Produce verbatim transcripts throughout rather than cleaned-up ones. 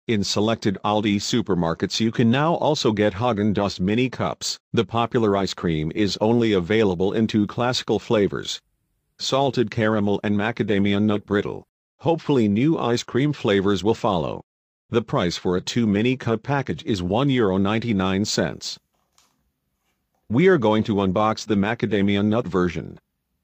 In selected Aldi supermarkets you can now also get Häagen Dazs mini cups. The popular ice cream is only available in two classical flavors: salted caramel and macadamia nut brittle. Hopefully new ice cream flavors will follow. The price for a two mini cup package is one euro ninety-nine cents. We are going to unbox the macadamia nut version.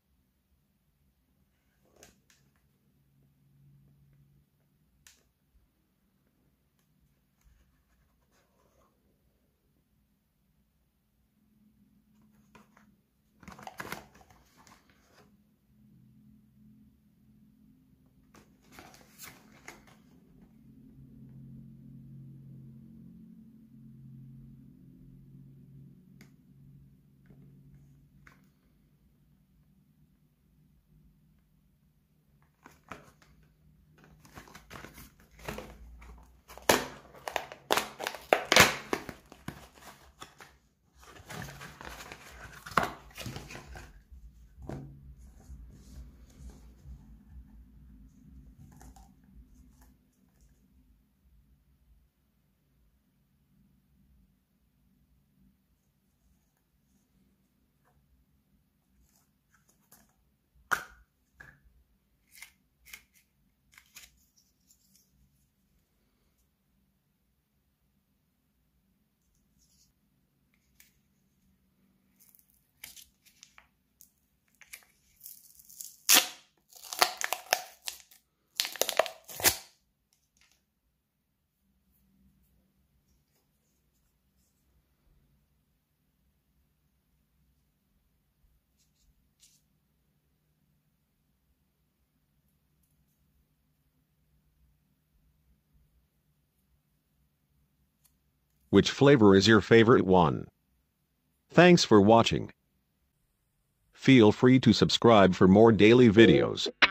Which flavor is your favorite one? Thanks for watching. Feel free to subscribe for more daily videos.